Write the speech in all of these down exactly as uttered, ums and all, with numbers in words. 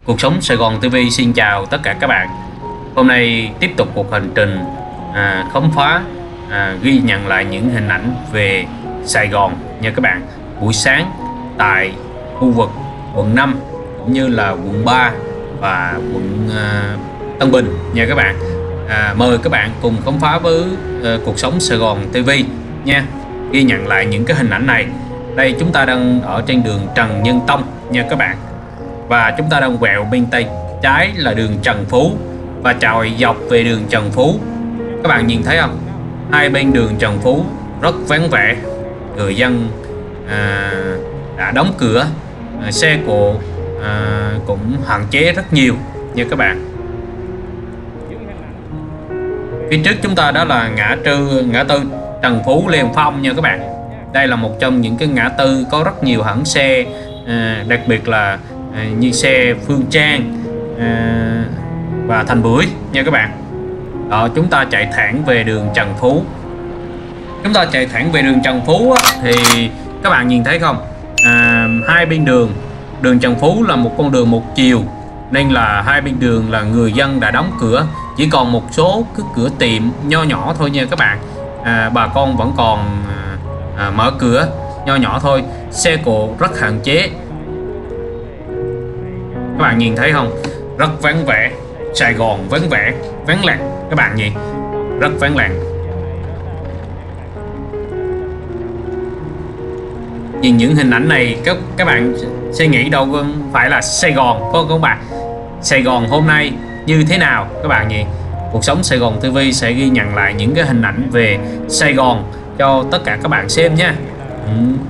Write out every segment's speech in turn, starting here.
Cuộc sống Sài Gòn ti vi xin chào tất cả các bạn. Hôm nay tiếp tục cuộc hành trình à, khám phá, à, ghi nhận lại những hình ảnh về Sài Gòn nha các bạn. Buổi sáng tại khu vực quận năm cũng như là quận ba và quận à, Tân Bình nha các bạn. à, Mời các bạn cùng khám phá với à, cuộc sống Sài Gòn ti vi nha. Ghi nhận lại những cái hình ảnh này. Đây chúng ta đang ở trên đường Trần Nhân Tông nha các bạn. Và chúng ta đang quẹo bên tay trái là đường Trần Phú và chòi dọc về đường Trần Phú. Các bạn nhìn thấy không? Hai bên đường Trần Phú rất vắng vẻ, người dân à, đã đóng cửa, à, xe cộ à, cũng hạn chế rất nhiều nha các bạn. Phía trước chúng ta đó là ngã tư ngã tư Trần Phú Lê Hồng Phong nha các bạn. Đây là một trong những cái ngã tư có rất nhiều hãng xe, à, đặc biệt là à, như xe Phương Trang à, và Thành Bưởi nha các bạn. Đó, chúng ta chạy thẳng về đường Trần Phú. Chúng ta chạy thẳng về đường Trần Phú á, thì các bạn nhìn thấy không? À, hai bên đường đường Trần Phú là một con đường một chiều, nên là hai bên đường là người dân đã đóng cửa, chỉ còn một số cái cửa tiệm nho nhỏ thôi nha các bạn. À, bà con vẫn còn à, mở cửa nho nhỏ thôi, xe cộ rất hạn chế. Các bạn nhìn thấy không? Rất vắng vẻ, Sài Gòn vắng vẻ, vắng lặng các bạn nhỉ? Rất vắng lặng. Nhìn những hình ảnh này các các bạn sẽ nghĩ đâu phải là Sài Gòn, phải không các bạn? Sài Gòn hôm nay như thế nào các bạn nhỉ? Cuộc sống Sài Gòn ti vi sẽ ghi nhận lại những cái hình ảnh về Sài Gòn cho tất cả các bạn xem nha. Ừ.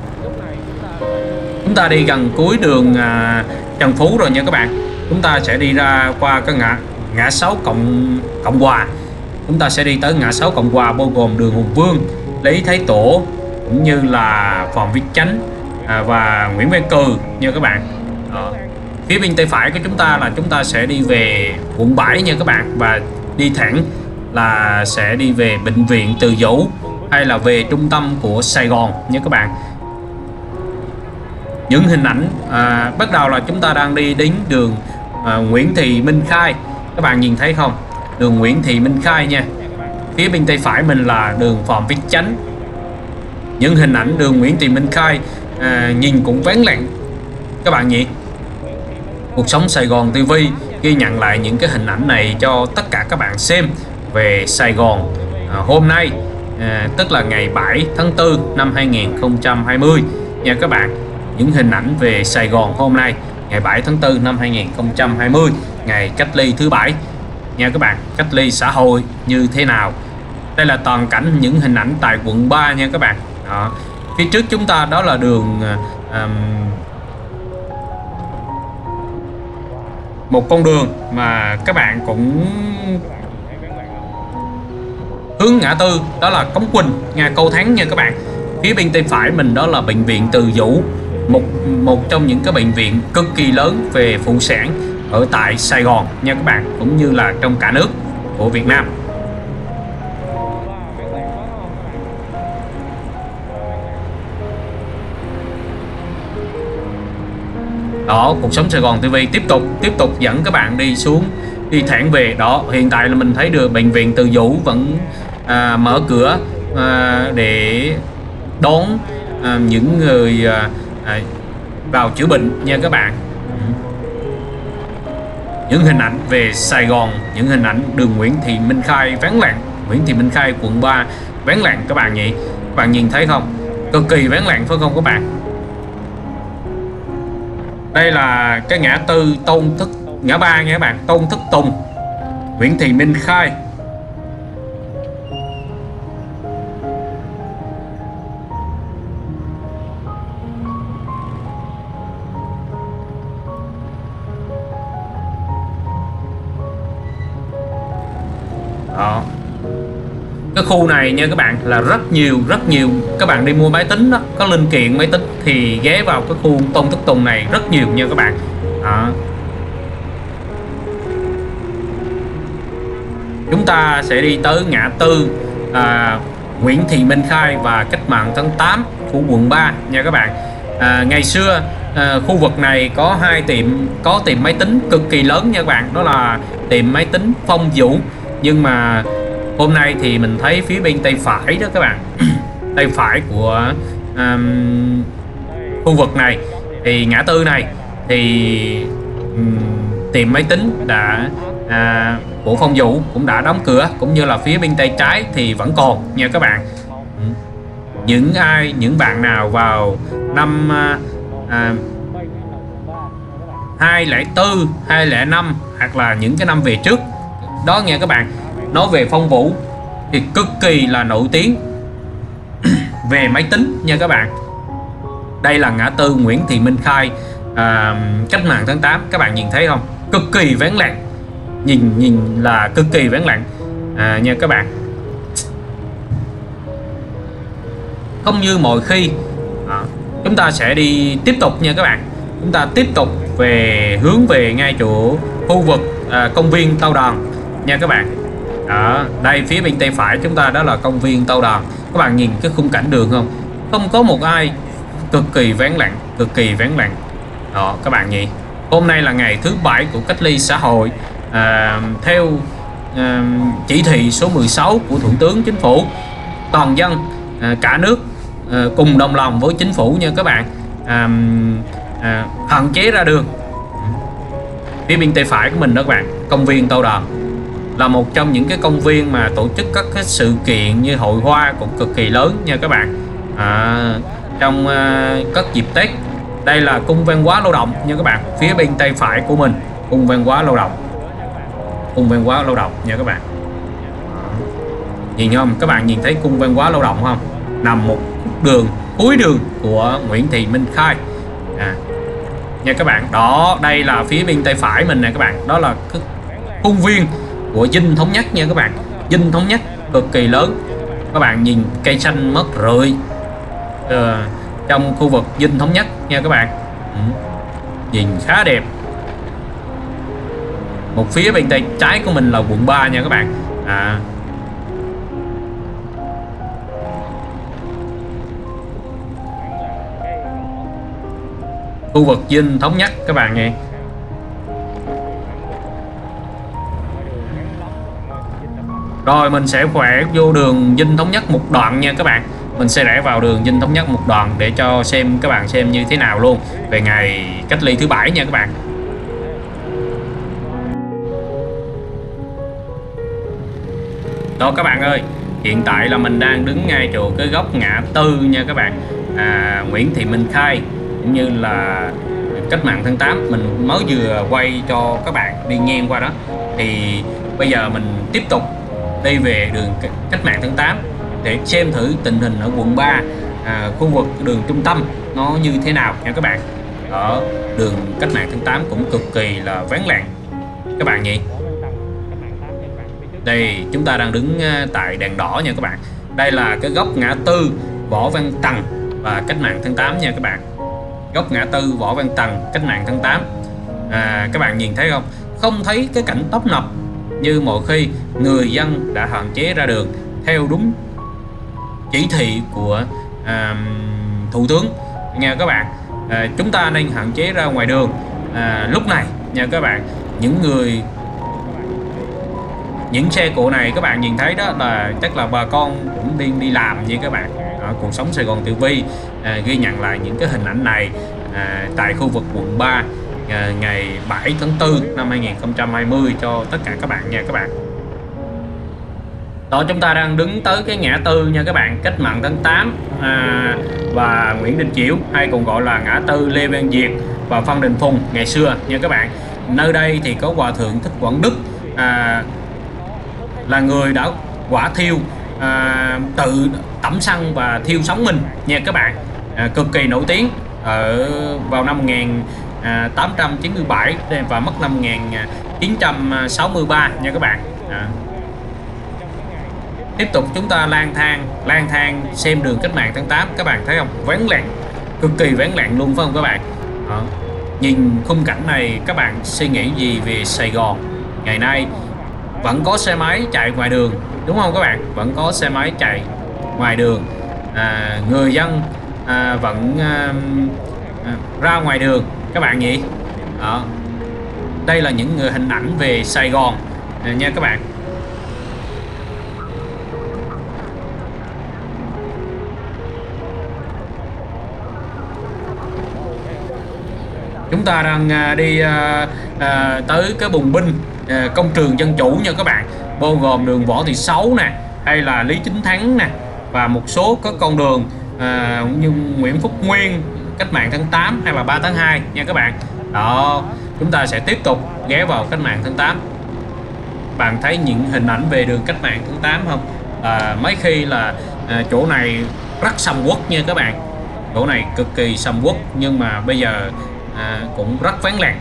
Chúng ta đi gần cuối đường à, Trần Phú rồi nha các bạn. Chúng ta sẽ đi ra qua cái ngã ngã sáu Cộng Cộng Hòa. Chúng ta sẽ đi tới ngã sáu Cộng Hòa, bao gồm đường Hùng Vương, Lý Thái Tổ cũng như là Phạm Viết Chánh à, và Nguyễn Văn Cừ nha các bạn. Đó. Phía bên tay phải của chúng ta là chúng ta sẽ đi về quận bảy nha các bạn, và đi thẳng là sẽ đi về bệnh viện Từ Dũ hay là về trung tâm của Sài Gòn nha các bạn. Những hình ảnh à, bắt đầu là chúng ta đang đi đến đường à, Nguyễn Thị Minh Khai. Các bạn nhìn thấy không? Đường Nguyễn Thị Minh Khai nha. Phía bên tay phải mình là đường Phạm Viết Chánh. Những hình ảnh đường Nguyễn Thị Minh Khai à, nhìn cũng vắng lặng các bạn nhỉ? Cuộc sống Sài Gòn ti vi ghi nhận lại những cái hình ảnh này cho tất cả các bạn xem về Sài Gòn à, hôm nay, à, tức là ngày bảy tháng tư năm hai nghìn không trăm hai mươi nha các bạn. Những hình ảnh về Sài Gòn hôm nay ngày bảy tháng tư năm hai nghìn không trăm hai mươi, ngày cách ly thứ bảy nha các bạn. Cách ly xã hội như thế nào? Đây là toàn cảnh những hình ảnh tại quận ba nha các bạn. Đó. Phía trước chúng ta đó là đường um, một con đường mà các bạn cũng hướng ngã tư, đó là Cống Quỳnh nha, Cầu Thắng nha các bạn. Phía bên tay phải mình đó là bệnh viện Từ Dũ, một một trong những cái bệnh viện cực kỳ lớn về phụ sản ở tại Sài Gòn nha các bạn, cũng như là trong cả nước của Việt Nam. Đó, cuộc sống Sài Gòn ti vi tiếp tục tiếp tục dẫn các bạn đi xuống, đi thẳng về. Đó, hiện tại là mình thấy được bệnh viện Từ Dũ vẫn à, mở cửa à, để đón à, những người à, à, vào chữa bệnh nha các bạn. Những hình ảnh về Sài Gòn, những hình ảnh đường Nguyễn Thị Minh Khai vắng lặng, Nguyễn Thị Minh Khai quận ba vắng lặng các bạn nhỉ? Các bạn nhìn thấy không? Cực kỳ vắng lặng phải không các bạn? Đây là cái ngã tư Tôn Thức, ngã ba nha các bạn, Tôn Thức Tùng, Nguyễn Thị Minh Khai. Đó. Cái khu này nha các bạn là rất nhiều rất nhiều các bạn đi mua máy tính đó, có linh kiện máy tính thì ghé vào cái khu Tôn Thức Tùng này rất nhiều nha các bạn. Đó. Chúng ta sẽ đi tới ngã tư à, Nguyễn Thị Minh Khai và Cách mạng tháng tám của quận ba nha các bạn. À, ngày xưa à, khu vực này có hai tiệm có tiệm máy tính cực kỳ lớn nha các bạn, đó là tiệm máy tính Phong Vũ. Nhưng mà hôm nay thì mình thấy phía bên tay phải đó các bạn, tay phải của um, khu vực này thì ngã tư này thì um, tiệm máy tính đã à, của Phong Vũ cũng đã đóng cửa, cũng như là phía bên tay trái thì vẫn còn nha các bạn. Những ai những bạn nào vào năm à, hai không không bốn, hai không không năm hoặc là những cái năm về trước đó nghe các bạn, nói về Phong Vũ thì cực kỳ là nổi tiếng về máy tính nha các bạn. Đây là ngã tư Nguyễn Thị Minh Khai, à, cách mạng tháng tám, các bạn nhìn thấy không, cực kỳ vắng lặng, nhìn nhìn là cực kỳ vắng lặng à, nha các bạn. Không như mọi khi à, chúng ta sẽ đi tiếp tục nha các bạn, chúng ta tiếp tục về hướng về ngay chỗ khu vực à, công viên Tàu Đàn nha các bạn. Đó, đây phía bên tay phải chúng ta đó là công viên Tàu Đàn. Các bạn nhìn cái khung cảnh đường không, không có một ai, cực kỳ vắng lặng, cực kỳ vắng lặng đó các bạn nhỉ. Hôm nay là ngày thứ bảy của cách ly xã hội à, theo à, chỉ thị số mười sáu của Thủ tướng Chính phủ. Toàn dân à, cả nước à, cùng đồng lòng với chính phủ nha các bạn, à, à, hạn chế ra đường. Phía bên tay phải của mình đó các bạn, công viên Tàu Đàn là một trong những cái công viên mà tổ chức các cái sự kiện như hội hoa cũng cực kỳ lớn nha các bạn. À, trong uh, các dịp Tết. Đây là cung văn hóa lao động nha các bạn, phía bên tay phải của mình cung văn hóa lao động, cung văn hóa lao động nha các bạn. Nhìn không, các bạn nhìn thấy cung văn hóa lao động không, nằm một đường cuối đường của Nguyễn Thị Minh Khai à, nha các bạn. Đó, đây là phía bên tay phải mình nè các bạn, đó là cái khuôn viên của Dinh Thống Nhất nha các bạn. Dinh Thống Nhất cực kỳ lớn, các bạn nhìn cây xanh mất rượi uh, trong khu vực Dinh Thống Nhất nha các bạn. Ừ. Nhìn khá đẹp. Một phía bên tay trái của mình là quận ba nha các bạn à. Khu vực Dinh Thống Nhất các bạn nghe. Rồi mình sẽ khỏe vô đường Dinh Thống Nhất một đoạn nha các bạn. Mình sẽ rẽ vào đường Dinh Thống Nhất một đoạn để cho xem các bạn xem như thế nào luôn về ngày cách ly thứ bảy nha các bạn. Đó các bạn ơi, hiện tại là mình đang đứng ngay chỗ cái góc ngã tư nha các bạn, à, Nguyễn Thị Minh Khai cũng như là cách mạng tháng tám. Mình mới vừa quay cho các bạn đi ngang qua đó, thì bây giờ mình tiếp tục đi về đường cách mạng tháng tám để xem thử tình hình ở quận ba, à, khu vực đường trung tâm nó như thế nào nha các bạn. Ở đường cách mạng tháng tám cũng cực kỳ là vắng lặng các bạn nhỉ. Đây chúng ta đang đứng tại đèn đỏ nha các bạn. Đây là cái góc ngã tư Võ Văn Tần và cách mạng tháng tám nha các bạn. Góc ngã tư Võ Văn Tần, cách mạng tháng tám à, các bạn nhìn thấy không, không thấy cái cảnh tấp nập như mọi khi. Người dân đã hạn chế ra đường theo đúng chỉ thị của à, Thủ tướng nha các bạn. à, Chúng ta nên hạn chế ra ngoài đường à, lúc này nha các bạn. Những người những xe cộ này các bạn nhìn thấy đó là chắc là bà con cũng đi đi làm như các bạn. Ở cuộc sống Sài Gòn Tử Vi à, ghi nhận lại những cái hình ảnh này à, tại khu vực quận ba à, ngày bảy tháng tư năm hai nghìn không trăm hai mươi cho tất cả các bạn nha các bạn. Đó, chúng ta đang đứng tới cái ngã tư nha các bạn, cách mạng tháng tám à, và Nguyễn Đình Chiểu, hay còn gọi là ngã tư Lê Văn Duyệt và Phan Đình Phùng ngày xưa nha các bạn. Nơi đây thì có Hòa thượng Thích Quảng Đức à, là người đã quả thiêu à, tự tẩm xăng và thiêu sống mình nha các bạn, à, cực kỳ nổi tiếng ở vào năm một nghìn tám trăm chín mươi bảy và mất năm một nghìn chín trăm sáu mươi ba nha các bạn. à. Tiếp tục chúng ta lang thang lang thang xem đường cách mạng tháng tám, các bạn thấy không, vắng lặng, cực kỳ vắng lặng luôn phải không các bạn. Đó. Nhìn khung cảnh này các bạn suy nghĩ gì về Sài Gòn ngày nay? Vẫn có xe máy chạy ngoài đường đúng không các bạn, vẫn có xe máy chạy ngoài đường à, người dân à, vẫn à, à, ra ngoài đường các bạn nhỉ. Đó, đây là những người hình ảnh về Sài Gòn à, nha các bạn. Chúng ta đang à, đi à, à, tới cái bùng binh à, công trường Dân Chủ nha các bạn, bao gồm đường Võ Thị Sáu nè, hay là Lý Chính Thắng nè, và một số các con đường à, như Nguyễn Phúc Nguyên, Cách mạng tháng tám hay là ba tháng hai nha các bạn. Đó, chúng ta sẽ tiếp tục ghé vào Cách mạng tháng tám. Bạn thấy những hình ảnh về đường Cách mạng tháng tám không? À, mấy khi là à, chỗ này rất sầm uất nha các bạn, chỗ này cực kỳ sầm uất, nhưng mà bây giờ à, cũng rất vắng lặng.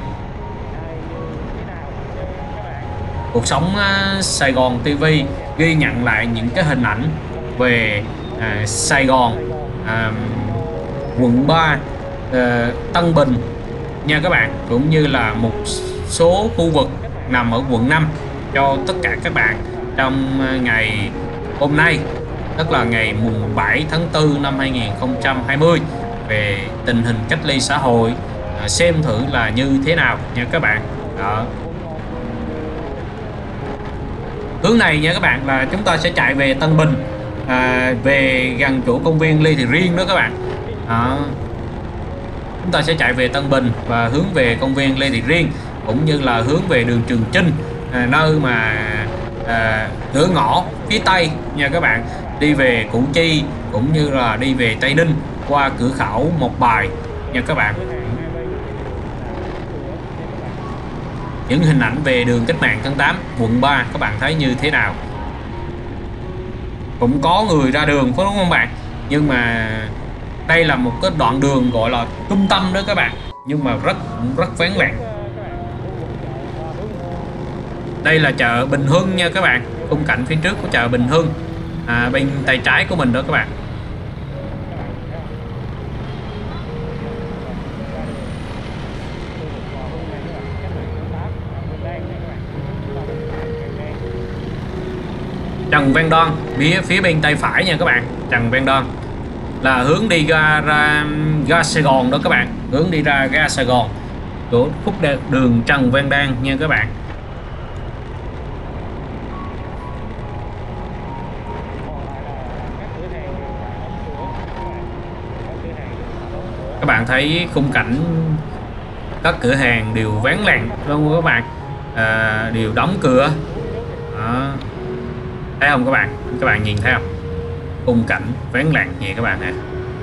Cuộc sống à, Sài Gòn ti vi ghi nhận lại những cái hình ảnh về à, Sài Gòn, à, quận ba, à, Tân Bình nha các bạn, cũng như là một số khu vực nằm ở quận năm cho tất cả các bạn trong ngày hôm nay, tức là ngày mùng bảy tháng tư năm hai nghìn không trăm hai mươi, về tình hình cách ly xã hội, à, xem thử là như thế nào nha các bạn. Đó, hướng này nha các bạn là chúng ta sẽ chạy về Tân Bình, à, về gần chỗ công viên Lê Thị Riêng đó các bạn. Đó, chúng ta sẽ chạy về Tân Bình và hướng về công viên Lê Thị Riêng, cũng như là hướng về đường Trường Chinh, à, nơi mà à, cửa ngõ phía Tây nha các bạn, đi về Củ Chi cũng như là đi về Tây Ninh qua cửa khẩu Một Bài nha các bạn. Những hình ảnh về đường Cách mạng tháng tám quận ba các bạn thấy như thế nào? Cũng có người ra đường phải đúng không bạn? Nhưng mà đây là một cái đoạn đường gọi là trung tâm đó các bạn, nhưng mà rất rất vắng lặng. Đây là chợ Bình Hưng nha các bạn, khung cảnh phía trước của chợ Bình Hưng, à, bên tay trái của mình đó các bạn. Trần Văn Đoan phía phía bên tay phải nha các bạn. Trần Văn Đoan là hướng đi ra, ra ga Sài Gòn đó các bạn, hướng đi ra ga Sài Gòn, chỗ khúc đường Trần Văn Đoan nha các bạn. Các bạn thấy khung cảnh các cửa hàng đều vắng lặng luôn các bạn, à, đều đóng cửa. Đó, thấy không các bạn? Các bạn nhìn thấy không? Khung cảnh vắng lặng nhẹ các bạn nè.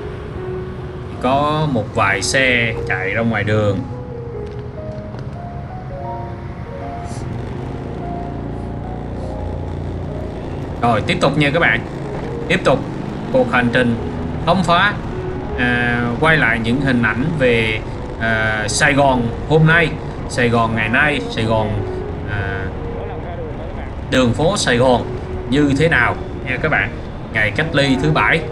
Có một vài xe chạy ra ngoài đường. Rồi tiếp tục nha các bạn. Tiếp tục cuộc hành trình khám phá, à, quay lại những hình ảnh về à, Sài Gòn hôm nay, Sài Gòn ngày nay, Sài Gòn, à, đường phố Sài Gòn như thế nào nha các bạn, ngày cách ly thứ bảy.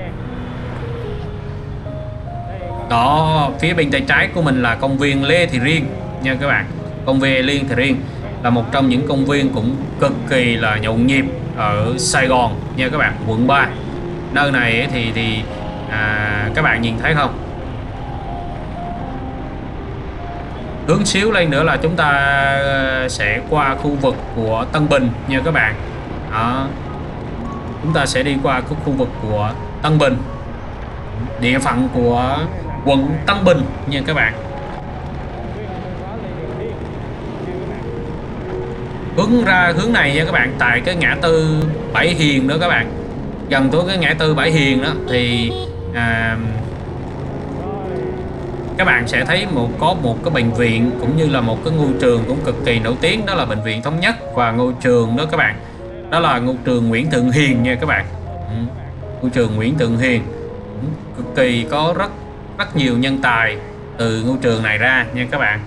Đó, phía bên tay trái của mình là công viên Lê Thị Riêng nha các bạn. Công viên Lê Thị Riêng là một trong những công viên cũng cực kỳ là nhộn nhịp ở Sài Gòn nha các bạn, quận ba. Nơi này thì thì à, các bạn nhìn thấy không? Hướng xíu lên nữa là chúng ta sẽ qua khu vực của Tân Bình nha các bạn. Đó, chúng ta sẽ đi qua khu, khu vực của Tân Bình, địa phận của quận Tân Bình nha các bạn. Hướng ra hướng này nha các bạn, tại cái ngã tư Bảy Hiền đó các bạn, gần tới cái ngã tư Bảy Hiền đó thì à, các bạn sẽ thấy một có một cái bệnh viện cũng như là một cái ngôi trường cũng cực kỳ nổi tiếng, đó là bệnh viện Thống Nhất, và ngôi trường đó các bạn, đó là ngôi trường Nguyễn Thượng Hiền nha các bạn. Ừ, ngôi trường Nguyễn Thượng Hiền cực kỳ có rất rất nhiều nhân tài từ ngôi trường này ra nha các bạn.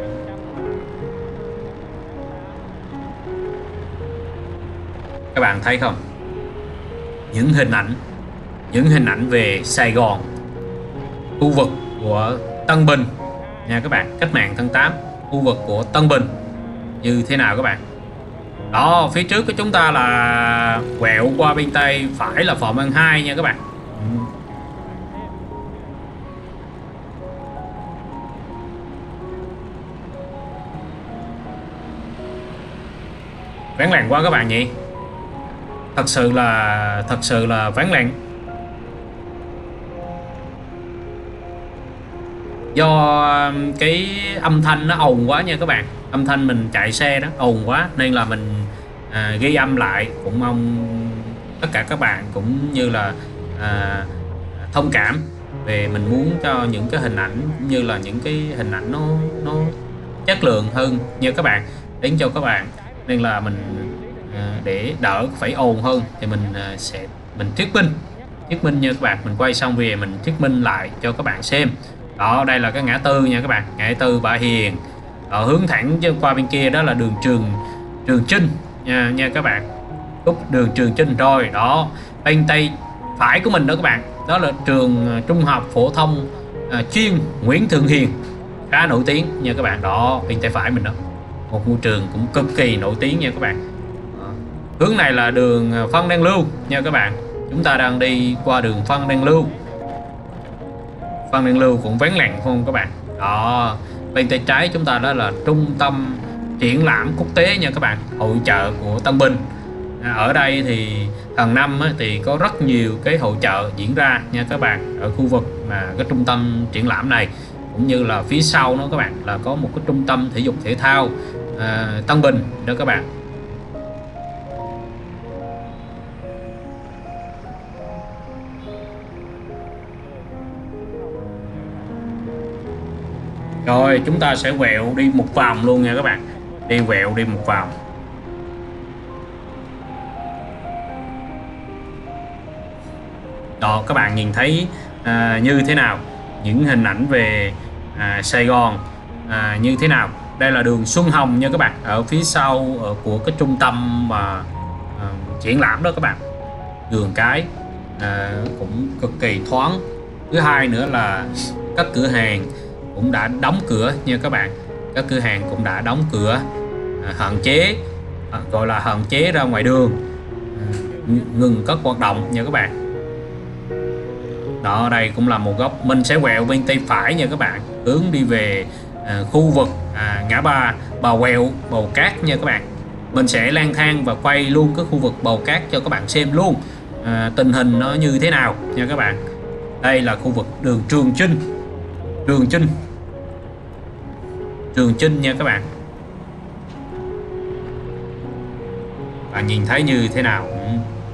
Các bạn thấy không? Những hình ảnh những hình ảnh về Sài Gòn, khu vực của Tân Bình nha các bạn, cách mạng tháng tám, khu vực của Tân Bình như thế nào các bạn. Đó, phía trước của chúng ta là quẹo qua bên tay phải là Phạm Văn Hai nha các bạn. vắng lặng quá các bạn nhỉ. Thật sự là thật sự là vắng lặng. Do cái âm thanh nó ồn quá nha các bạn. Âm thanh mình chạy xe đó ồn quá nên là mình à, ghi âm lại. Cũng mong tất cả các bạn cũng như là à, thông cảm về mình muốn cho những cái hình ảnh cũng như là những cái hình ảnh nó nó chất lượng hơn nha các bạn, đến cho các bạn. Nên là mình à, để đỡ phải ồn hơn thì mình à, sẽ mình thuyết minh thuyết minh nha các bạn. Mình quay xong về mình thuyết minh lại cho các bạn xem. Đó, đây là cái ngã tư nha các bạn, ngã tư Bà Hiền. Đó, hướng thẳng qua bên kia đó là đường Trường Trường Chinh nha, nha các bạn. Cúp đường Trường Chinh rồi. Đó, bên tay phải của mình đó các bạn, đó là trường trung học phổ thông à, chuyên Nguyễn Thượng Hiền, khá nổi tiếng nha các bạn. Đó, bên tay phải mình đó, một ngôi trường cũng cực kỳ nổi tiếng nha các bạn. Đó. Hướng này là đường Phan Đăng Lưu nha các bạn. Chúng ta đang đi qua đường Phan Đăng Lưu. Phan Đăng Lưu cũng vắng lặng không các bạn. Đó, bên tay trái chúng ta đó là trung tâm triển lãm quốc tế nha các bạn, hội chợ của Tân Bình. Ở đây thì hàng năm thì có rất nhiều cái hội chợ diễn ra nha các bạn, ở khu vực mà cái trung tâm triển lãm này, cũng như là phía sau nó các bạn là có một cái trung tâm thể dục thể thao à, Tân Bình đó các bạn. Rồi chúng ta sẽ quẹo đi một vòng luôn nha các bạn, đi quẹo đi một vòng. Đó, các bạn nhìn thấy à, như thế nào, những hình ảnh về à, Sài Gòn à, như thế nào. Đây là đường Xuân Hồng nha các bạn, ở phía sau ở của cái trung tâm mà à, triển lãm đó các bạn. Đường cái à, cũng cực kỳ thoáng. Thứ hai nữa là các cửa hàng cũng đã đóng cửa nha các bạn, các cửa hàng cũng đã đóng cửa à, hạn chế à, gọi là hạn chế ra ngoài đường, à, ngừng các hoạt động nha các bạn. Đó, đây cũng là một góc. Mình sẽ quẹo bên tay phải nha các bạn, hướng đi về à, khu vực à, ngã ba Bà Quẹo, Bầu Cát nha các bạn. Mình sẽ lang thang và quay luôn cái khu vực Bầu Cát cho các bạn xem luôn à, tình hình nó như thế nào nha các bạn. Đây là khu vực đường Trường Chinh, Trường Chinh, Trường Chinh nha các bạn. Bạn nhìn thấy như thế nào? Ừ.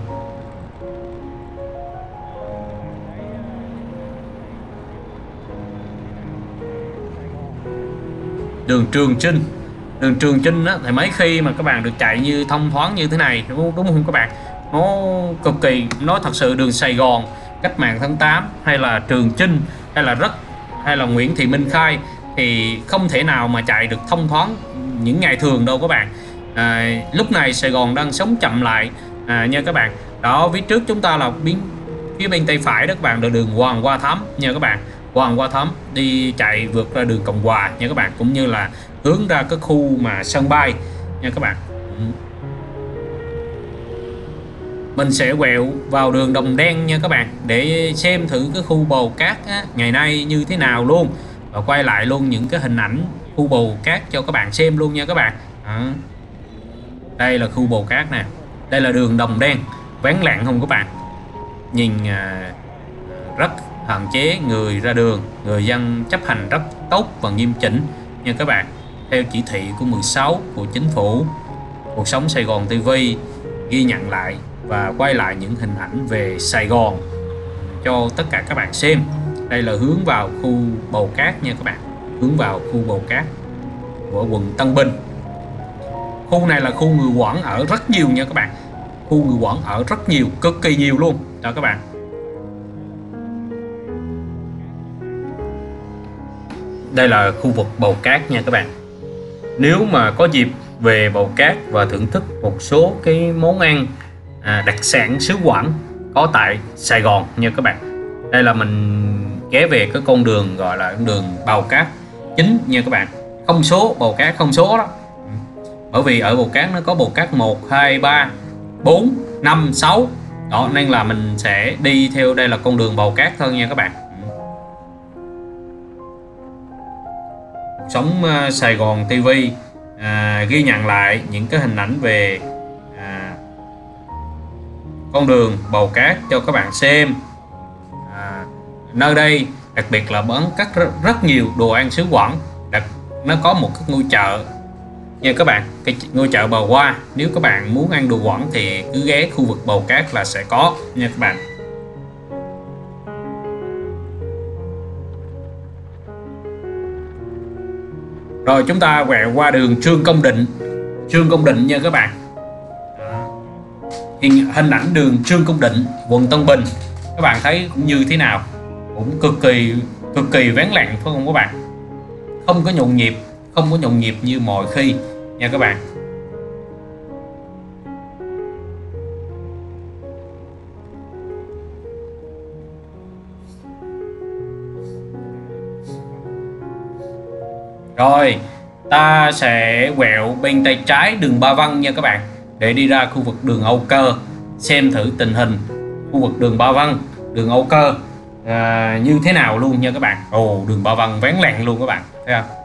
Đường Trường Chinh, đường Trường Chinh á, thì mấy khi mà các bạn được chạy như thông thoáng như thế này, đúng không các bạn? Nó cực kỳ, nói thật sự đường Sài Gòn, Cách mạng tháng tám hay là Trường Chinh hay là rất hay là Nguyễn Thị Minh Khai thì không thể nào mà chạy được thông thoáng những ngày thường đâu các bạn. À, lúc này Sài Gòn đang sống chậm lại à, nha các bạn. Đó, phía trước chúng ta là biến phía bên tay phải đó các bạn là đường Hoàng Hoa Thám nha các bạn. Hoàng Hoa Thám đi chạy vượt ra đường Cộng Hòa nha các bạn, cũng như là hướng ra cái khu mà sân bay nha các bạn. Mình sẽ quẹo vào đường Đồng Đen nha các bạn, để xem thử cái khu Bầu Cát á, ngày nay như thế nào luôn, và quay lại luôn những cái hình ảnh khu Bầu Cát cho các bạn xem luôn nha các bạn. Đó. Đây là khu Bầu Cát nè, đây là đường Đồng Đen, vắng lặng không các bạn. Nhìn à, rất hạn chế người ra đường, người dân chấp hành rất tốt và nghiêm chỉnh nha các bạn, theo chỉ thị của mười sáu của chính phủ. Cuộc Sống Sài Gòn ti vi ghi nhận lại và quay lại những hình ảnh về Sài Gòn cho tất cả các bạn xem. Đây là hướng vào khu Bầu Cát nha các bạn, hướng vào khu Bầu Cát của quận Tân Bình. Khu này là khu người Quảng ở rất nhiều nha các bạn, khu người Quảng ở rất nhiều, cực kỳ nhiều luôn đó các bạn. Đây là khu vực Bầu Cát nha các bạn. Nếu mà có dịp về Bầu Cát và thưởng thức một số cái món ăn à, đặc sản xứ Quảng có tại Sài Gòn nha các bạn. Đây là mình ghé về cái con đường gọi là đường Bầu Cát chính nha các bạn, không số Bầu Cát không số đó. Bởi vì ở Bầu Cát nó có Bầu Cát một, hai, ba, bốn, năm, sáu đó, nên là mình sẽ đi theo đây là con đường Bầu Cát thôi nha các bạn. Sống Sài Gòn ti vi à, ghi nhận lại những cái hình ảnh về con đường bầu cát cho các bạn xem. à, Nơi đây đặc biệt là bán các rất, rất nhiều đồ ăn xứ Quảng. Đặc, nó có một cái ngôi chợ nha các bạn, cái ngôi chợ Bờ Hoa. Nếu các bạn muốn ăn đồ Quảng thì cứ ghé khu vực bầu cát là sẽ có nha các bạn. Rồi chúng ta quẹo qua đường Trương Công Định. Trương Công Định nha các bạn. Hình, hình ảnh đường Trương Công Định, quận Tân Bình. Các bạn thấy cũng như thế nào, cũng cực kỳ cực kỳ vắng lặng phải không các bạn? Không có nhộn nhịp, không có nhộn nhịp như mọi khi nha các bạn. Rồi ta sẽ quẹo bên tay trái đường Ba Văn nha các bạn, để đi ra khu vực đường Âu Cơ, xem thử tình hình khu vực đường Ba Văn, đường Âu Cơ à, như thế nào luôn nha các bạn. Ồ, đường Ba Văn vắng lặng luôn các bạn, thấy không?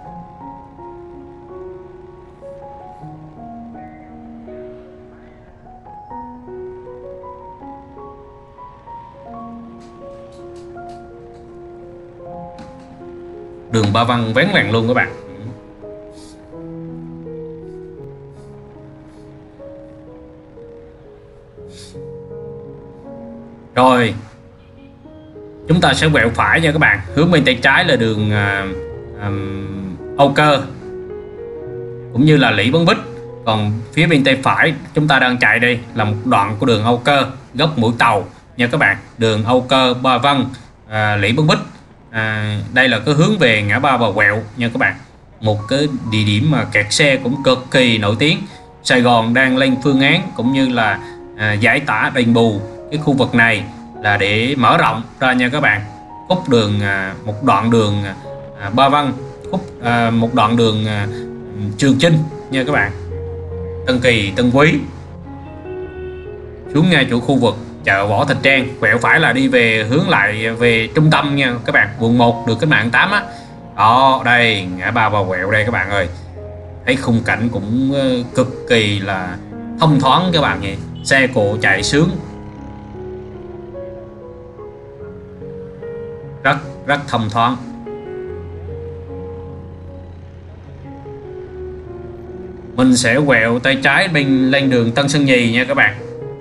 Đường Ba Văn vắng lặng luôn các bạn. Rồi chúng ta sẽ quẹo phải nha các bạn, hướng bên tay trái là đường à, à, Âu Cơ cũng như là Lý Bấn Bích. Còn phía bên tay phải chúng ta đang chạy đây là một đoạn của đường Âu Cơ, góc mũi tàu nha các bạn. Đường Âu Cơ, Ba Văn, à, Lý Bấn Bích. À, đây là cái hướng về ngã ba Bà Quẹo nha các bạn. Một cái địa điểm mà kẹt xe cũng cực kỳ nổi tiếng. Sài Gòn đang lên phương án cũng như là à, giải tỏa đền bù cái khu vực này là để mở rộng ra nha các bạn. Khúc đường à, một đoạn đường à, Ba Văn, khúc à, một đoạn đường à, Trường Chinh nha các bạn. Tân Kỳ, Tân Quý, xuống ngay chỗ khu vực chợ Võ Thạch Trang, quẹo phải là đi về hướng lại về trung tâm nha các bạn, quận một đường Cách Mạng tám á. Đó, đây ngã ba Bà Quẹo đây các bạn ơi. Thấy khung cảnh cũng cực kỳ là thông thoáng các bạn nhỉ. Xe cộ chạy sướng, rất rất thông thoáng. Mình sẽ quẹo tay trái bên lên đường Tân Sơn Nhì nha các bạn.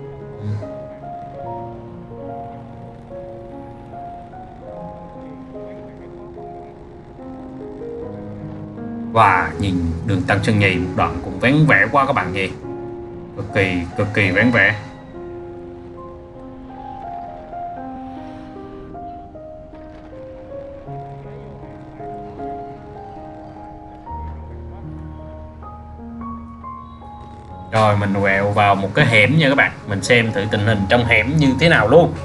Và wow, nhìn đường Tân Sơn Nhì một đoạn cũng vắng vẻ quá các bạn nhỉ. Cực kỳ cực kỳ vắng vẻ. Rồi mình quẹo vào một cái hẻm nha các bạn, mình xem thử tình hình trong hẻm như thế nào luôn.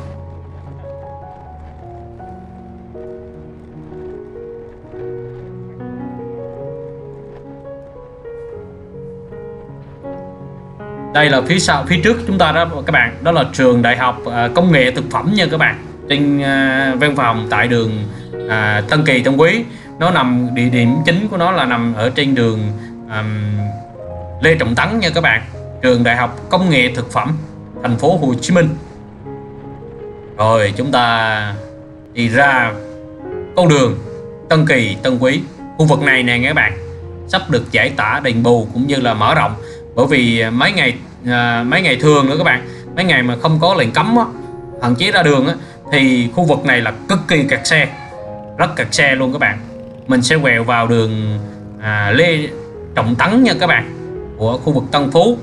Đây là phía sau, phía trước chúng ta đó các bạn, đó là trường Đại học Công nghệ Thực phẩm nha các bạn. Trên uh, văn phòng tại đường uh, Tân Kỳ, Tân Quý. Nó nằm, địa điểm chính của nó là nằm ở trên đường um, Lê Trọng Tấn nha các bạn. Trường Đại học Công nghệ Thực phẩm thành phố Hồ Chí Minh. Rồi chúng ta đi ra con đường Tân Kỳ, Tân Quý. Khu vực này nè các bạn, sắp được giải tỏa đền bù cũng như là mở rộng. Bởi vì mấy ngày à, mấy ngày thường nữa các bạn, mấy ngày mà không có lệnh cấm á, hạn chế ra đường á, thì khu vực này là cực kỳ kẹt xe, rất kẹt xe luôn các bạn. Mình sẽ quẹo vào đường à, Lê Trọng Tấn nha các bạn, của khu vực Tân Phú.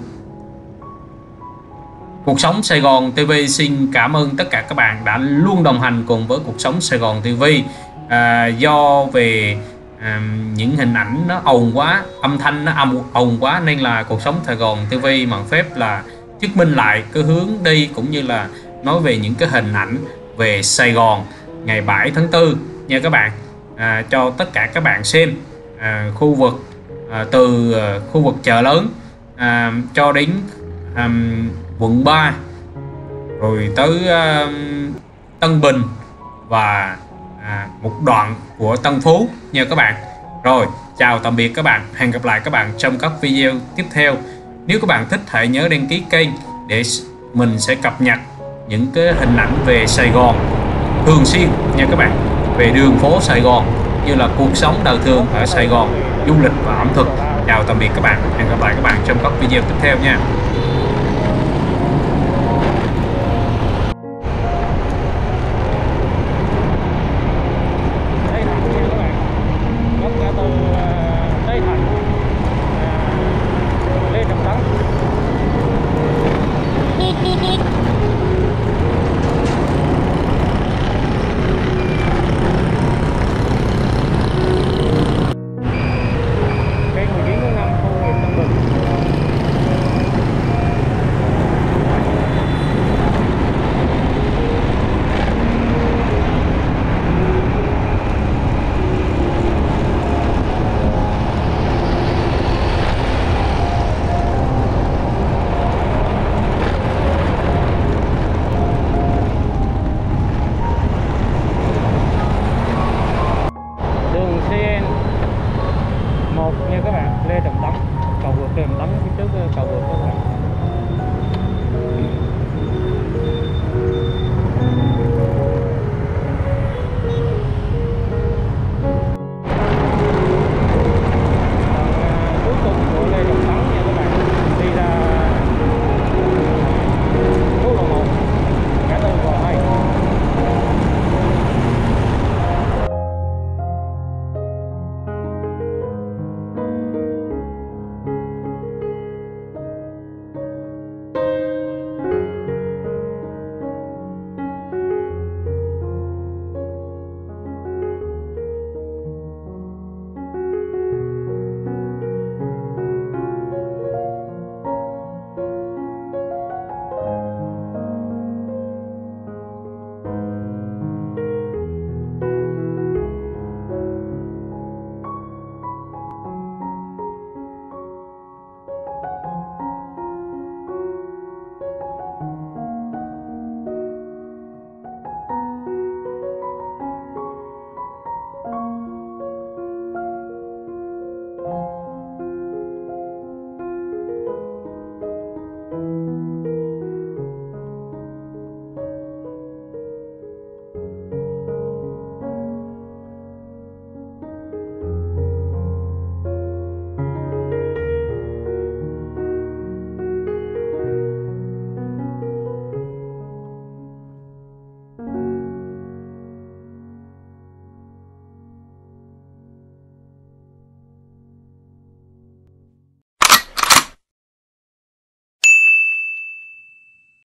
Cuộc sống Sài Gòn ti vi xin cảm ơn tất cả các bạn đã luôn đồng hành cùng với Cuộc sống Sài Gòn ti vi. à, Do về à, những hình ảnh nó ồn quá, âm thanh nó âm ồn quá, nên là Cuộc sống Sài Gòn ti vi bằng phép là chứng minh lại cái hướng đi cũng như là nói về những cái hình ảnh về Sài Gòn ngày bảy tháng tư nha các bạn, à, cho tất cả các bạn xem. à, khu vực à, từ à, khu vực chợ lớn à, cho đến à, quận ba, rồi tới à, Tân Bình và à, một đoạn của Tân Phú nha các bạn. Rồi chào tạm biệt các bạn, hẹn gặp lại các bạn trong các video tiếp theo. Nếu các bạn thích hãy nhớ đăng ký kênh để mình sẽ cập nhật những cái hình ảnh về Sài Gòn thường xuyên nha các bạn, về đường phố Sài Gòn như là cuộc sống đời thường ở Sài Gòn, du lịch và ẩm thực. Chào tạm biệt các bạn, hẹn gặp lại các bạn trong các video tiếp theo nha. Nha các bạn, Lê Trọng Tấn, cầu vượt Trần Tấn phía trước cầu vượt các bạn.